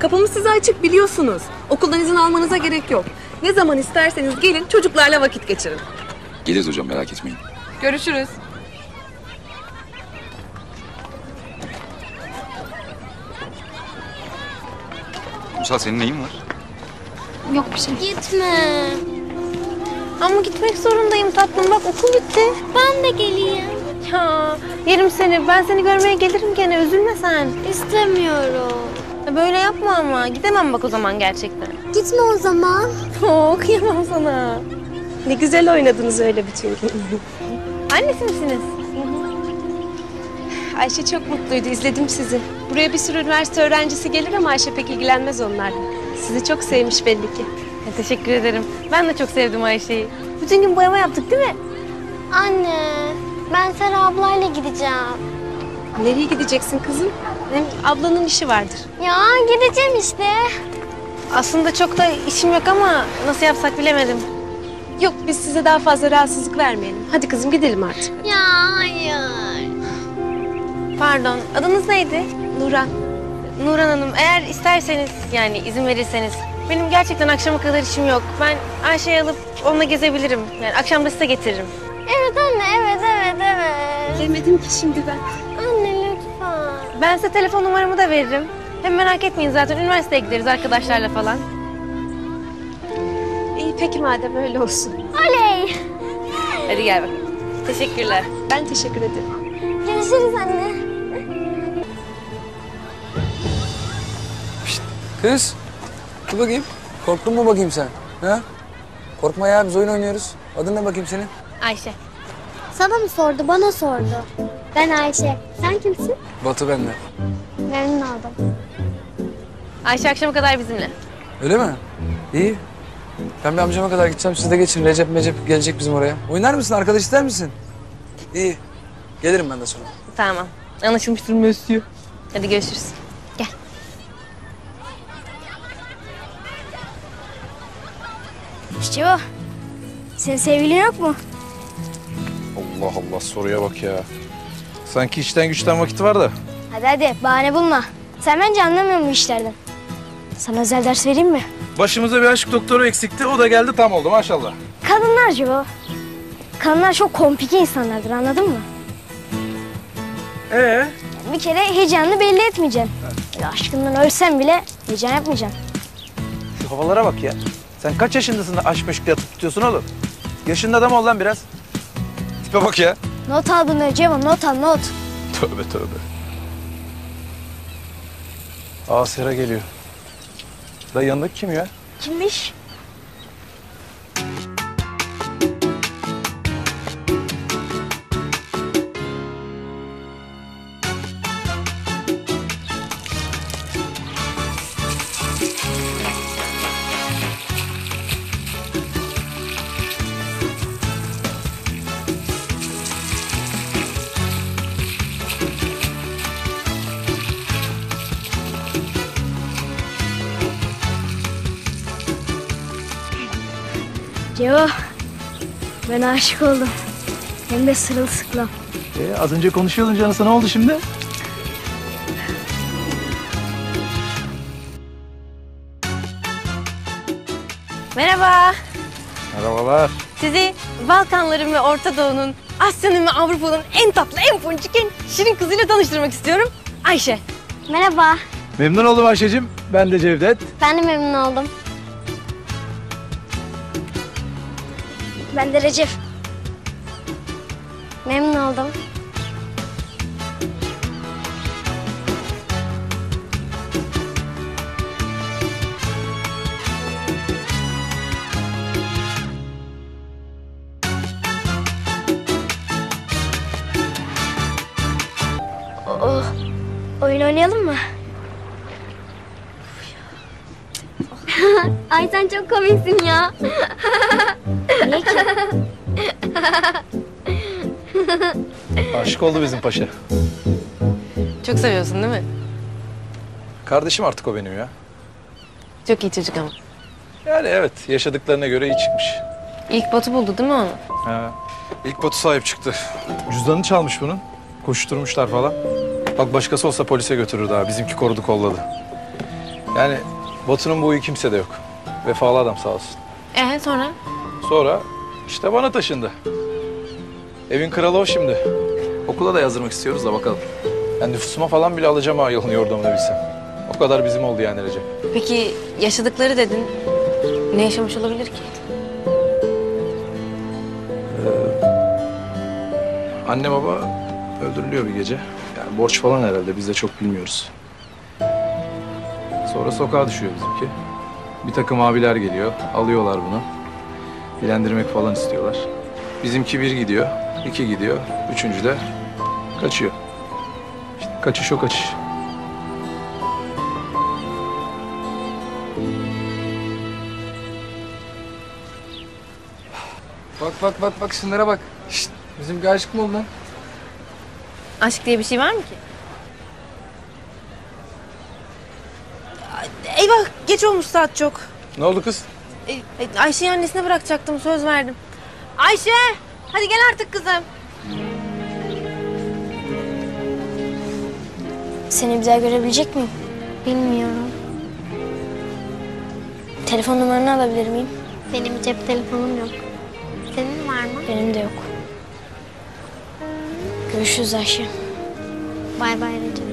Kapımız size açık biliyorsunuz. Okuldan izin almanıza gerek yok. Ne zaman isterseniz gelin çocuklarla vakit geçirin. Geliriz hocam, merak etmeyin. Görüşürüz. Musa, senin neyin var? Yok bir şey. Gitme. Ama gitmek zorundayım tatlım. Bak okul bitti. Ben de geleyim. Ya yerim seni. Ben seni görmeye gelirim gene. Üzülme sen. İstemiyorum. Böyle yapma ama. Gidemem bak o zaman gerçekten. Gitme o zaman. Kıyamam sana. Ne güzel oynadınız öyle bütün gün. Annesi misiniz? Ayşe çok mutluydu, izledim sizi. Buraya bir sürü üniversite öğrencisi gelir ama Ayşe pek ilgilenmez onlarla. Sizi çok sevmiş belli ki. Teşekkür ederim. Ben de çok sevdim Ayşe'yi. Bütün gün boyama yaptık değil mi? Anne, ben Sera ablayla gideceğim. Nereye gideceksin kızım? Hem ablanın işi vardır. Ya gideceğim işte. Aslında çok da işim yok ama nasıl yapsak bilemedim. Yok, biz size daha fazla rahatsızlık vermeyelim. Hadi kızım gidelim artık. Ya hayır. Pardon, adınız neydi? Nurhan. Nurhan Hanım, eğer isterseniz yani izin verirseniz benim gerçekten akşama kadar işim yok. Ben Ayşe'yi alıp onunla gezebilirim. Yani akşam da size getiririm. Evet anne, evet. Demedim ki şimdi ben. Anne lütfen. Ben size telefon numaramı da veririm. Hem merak etmeyin zaten üniversiteye gideriz arkadaşlarla falan. İyi peki madem öyle olsun. Oley. Hadi gel bakalım. Teşekkürler. Ben teşekkür ederim. Görüşürüz anne. Kız, dur bakayım. Korktun mu bakayım sen? Ha? Korkma ya, biz oyun oynuyoruz. Adın ne bakayım senin? Ayşe. Sana mı sordu, bana sordu. Ben Ayşe. Sen kimsin? Batı bende. Memnun oldum. Ayşe akşama kadar bizimle. Öyle mi? İyi. Ben bir amcama kadar gideceğim, siz de geçin. Recep gelecek bizim oraya. Oynar mısın, arkadaş ister misin? İyi. Gelirim ben de sonra. Tamam. Anlaşılmıştır Mösyö. Hadi görüşürüz. Gel. İşte o. Senin sevgilin yok mu? Allah Allah, soruya bak ya. Sanki işten güçten vakit var da. Hadi bahane bulma. Sen bence anlamıyorsun bu işlerden. Sana özel ders vereyim mi? Başımıza bir aşk doktoru eksikti, o da geldi, tam oldu maşallah. Kadınlar Cibo. Kadınlar çok komplike insanlardır, anladın mı? Bir kere heyecanını belli etmeyeceksin. Böyle aşkından ölsen bile heyecan yapmayacaksın. Şu havalara bak ya. Sen kaç yaşındasın da aşk meşkle atıp tutuyorsun oğlum? Yaşında adam ol lan biraz. Tipe bak ya. Not al bunu Cibo, not al, not. Tövbe tövbe. Aa, Sera geliyor. Da yanındaki kim ya? Kimmiş? Cibo, ben aşık oldum. Hem de sırılsıklam. Az önce konuşuyordun canısı, ne oldu şimdi? Merhaba. Merhabalar. Sizi Balkanların ve Orta Doğu'nun, Asya'nın ve Avrupa'nın en tatlı, en ponçik, en şirin kızıyla tanıştırmak istiyorum. Ayşe. Merhaba, Memnun oldum Ayşe'cim. Ben de Cevdet. ben de memnun oldum. Ben de Recep. Memnun oldum. Oyun oynayalım mı? Ay sen çok komiksin ya. Niye ki? Aşık oldu bizim paşa. Çok seviyorsun değil mi? Kardeşim artık o benim ya. Çok iyi çocuk ama. Yani evet, yaşadıklarına göre iyi çıkmış. İlk Batu buldu değil mi onu? Ha. İlk Batu sahip çıktı. Cüzdanını çalmış bunun. Koşturmuşlar falan. Bak başkası olsa polise götürürdü ha. Bizimki korudu kolladı. Yani Batu'nun boyu kimsede yok. Vefalı adam sağ olsun. Sonra? Sonra işte bana taşındı. Evin kralı o şimdi. Okula da yazdırmak istiyoruz da bakalım. Yani nüfusuma falan bile alacağım ha yılın yordamını bilsem. O kadar bizim oldu yani Recep. Peki yaşadıkları dedin. Ne yaşamış olabilir ki? Anne baba öldürülüyor bir gece. Yani borç falan herhalde biz de çok bilmiyoruz. Sonra sokağa düşüyor bizimki. Bir takım abiler geliyor, alıyorlar bunu. Dilendirmek falan istiyorlar. Bizimki bir gidiyor, iki gidiyor, üçüncü de kaçıyor. İşte kaçış o kaçış. Bak şunlara bak. Şşt, bizimki aşık mı oldu lan? Aşk diye bir şey var mı ki? Eyvah geç olmuş saat çok. Ne oldu kız? Ayşe'yi annesine bırakacaktım söz verdim. Ayşe hadi gel artık kızım. Seni bir daha görebilecek miyim? Bilmiyorum. Telefon numaranı alabilir miyim? Benim cep telefonum yok. Senin var mı? Benim de yok. Görüşürüz Ayşe. Bay bay Recep.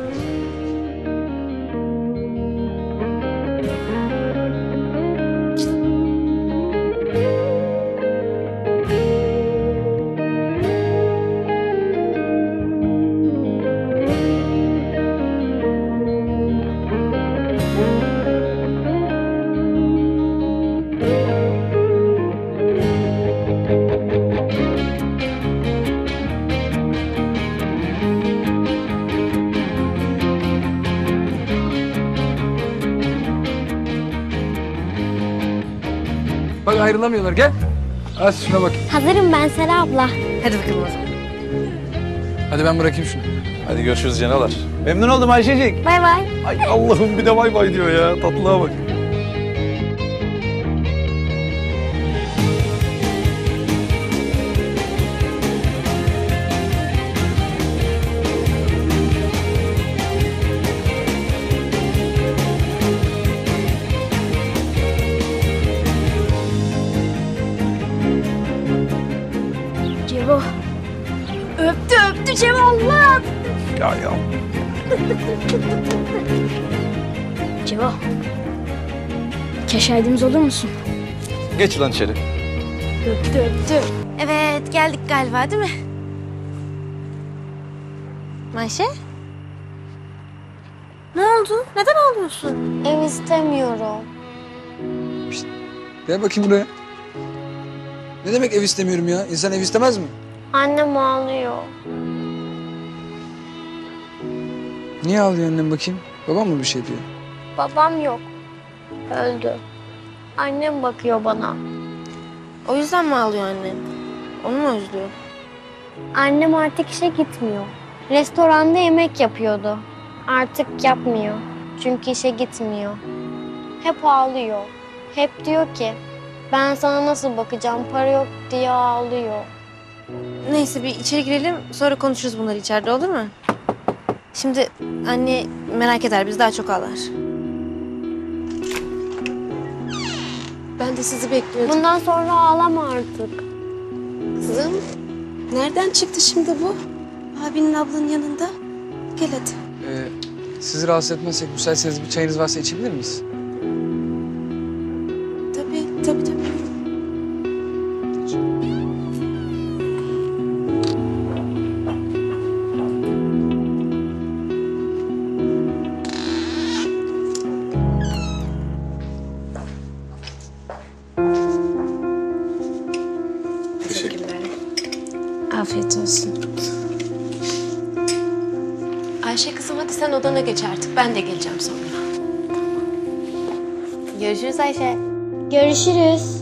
Bak ayrılamıyorlar, gel. Az şuna bak. Hazırım ben Sera abla. Hadi bakalım o zaman. Hadi ben bırakayım şunu. Hadi görüşürüz canalar. Memnun oldum Ayşecik. Bay bay. Ay Allah'ım bir de bay bay diyor ya. Tatlılığa bak. Cevo. Öptü Cevo Allah. Ya. Cevo. Şahidimiz olur musun? Geç lan içeri. Öptü. Evet geldik galiba değil mi? Ayşe? Ne oldu? Neden ağlıyorsun? Ev istemiyorum. Gel bakayım buraya. Ne demek ev istemiyorum ya? İnsan ev istemez mi? Annem ağlıyor. Niye ağlıyor annem bakayım? Babam mı bir şey diyor? Babam yok. Öldü. Annem bakıyor bana. O yüzden mi ağlıyor annen? Onu mu özlüyor? Annem artık işe gitmiyor. Restoranda yemek yapıyordu. Artık yapmıyor. Çünkü işe gitmiyor. Hep ağlıyor. Hep diyor ki ben sana nasıl bakacağım, para yok diye ağlıyor. Neyse bir içeri girelim sonra konuşuruz bunları içeride olur mu? Şimdi anne merak eder biz daha çok ağlar. Ben de sizi bekliyordum. Bundan sonra ağlama artık. Kızım, nereden çıktı şimdi bu? Abinin ablanın yanında. Gel hadi. Sizi rahatsız etmezsek müsaitseniz bir çayınız varsa içebilir miyiz? Tabii. Afiyet olsun. Ayşe kızım hadi sen odana geç artık. Ben de geleceğim sonra. Görüşürüz Ayşe. Görüşürüz.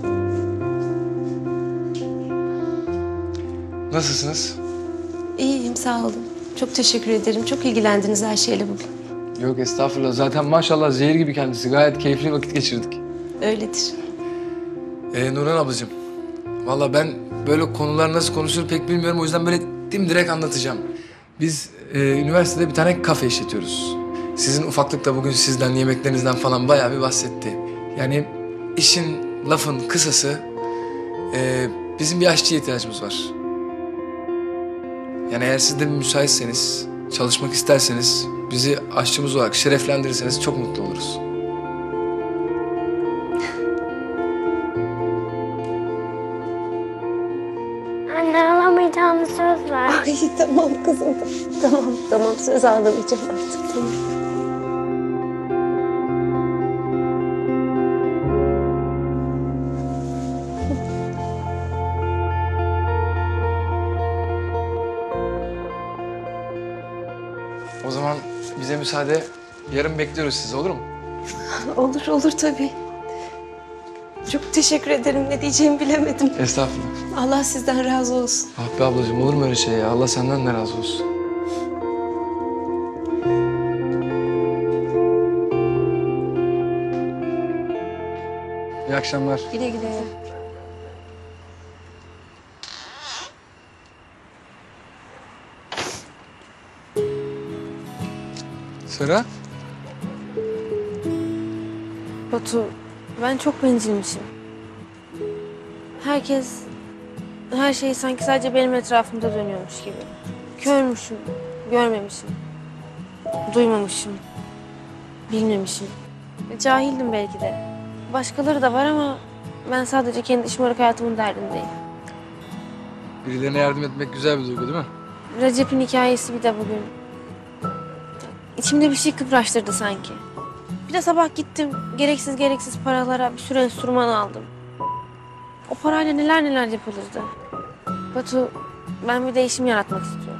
Nasılsınız? İyiyim sağ olun. Çok teşekkür ederim. Çok ilgilendiniz Ayşe'yle bugün. Yok estağfurullah. Zaten maşallah zehir gibi kendisi. Gayet keyifli vakit geçirdik. Öyledir. Nurhan ablacığım. Vallahi ben böyle konular nasıl konuşulur pek bilmiyorum. O yüzden böyle dimdirek anlatacağım. Biz üniversitede bir tane kafe işletiyoruz. Sizin ufaklık da bugün sizden, yemeklerinizden falan bayağı bir bahsetti. Yani işin, lafın kısası bizim bir aşçıya ihtiyacımız var. Yani eğer siz de müsaitseniz, çalışmak isterseniz, bizi aşçımız olarak şereflendirirseniz çok mutlu oluruz. Anne alamayacağını söz ver. Ay tamam kızım. Tamam söz ağlamayacağım artık tamam. O zaman bize müsaade, yarın bekliyoruz sizi, olur mu? Olur tabii. Çok teşekkür ederim. Ne diyeceğimi bilemedim. Estağfurullah. Allah sizden razı olsun. Ah be ablacığım, olur mu öyle şey ya? Allah senden de razı olsun. İyi akşamlar. Güle güle. Sıra? Batu, ben çok bencilmişim. Herkes, her şey sanki sadece benim etrafımda dönüyormuş gibi. Körmüşüm, görmemişim, duymamışım, bilmemişim. Cahildim belki de. Başkaları da var ama ben sadece kendi şımarık hayatımın derdindeyim. Birilerine yardım etmek güzel bir duygu değil mi? Recep'in hikayesi bir de bugün. İçimde bir şey kıpraştırdı sanki. Bir de sabah gittim, gereksiz paralara bir sürü enstrüman aldım. O parayla neler yapılırdı. Batu, ben bir değişim yaratmak istiyorum.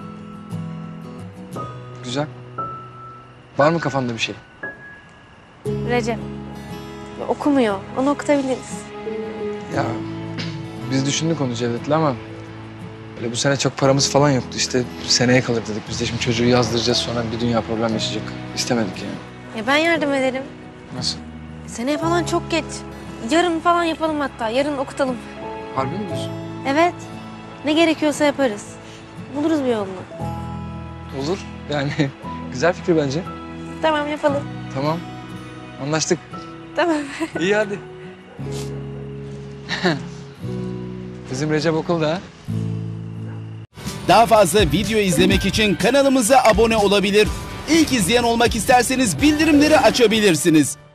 Güzel. Var mı kafanda bir şey? Recep, okumuyor, onu okutabiliriz. Ya biz düşündük onu Cevdet'le ama öyle bu sene çok paramız falan yoktu. İşte seneye kalır dedik. Biz de şimdi çocuğu yazdıracağız, sonra bir dünya problem yaşayacak. İstemedik yani. Ya ben yardım ederim. Nasıl? Seneye falan çok geç. Yarın falan yapalım hatta, yarın okutalım. Harbi mi diyorsun? Evet, ne gerekiyorsa yaparız. Buluruz bir yolunu. Olur. Yani güzel fikir bence. Tamam, yapalım. Tamam. Anlaştık. Tamam. İyi hadi. Bizim Recep okulda ha. Daha fazla video izlemek için kanalımıza abone olabilir. İlk izleyen olmak isterseniz bildirimleri açabilirsiniz.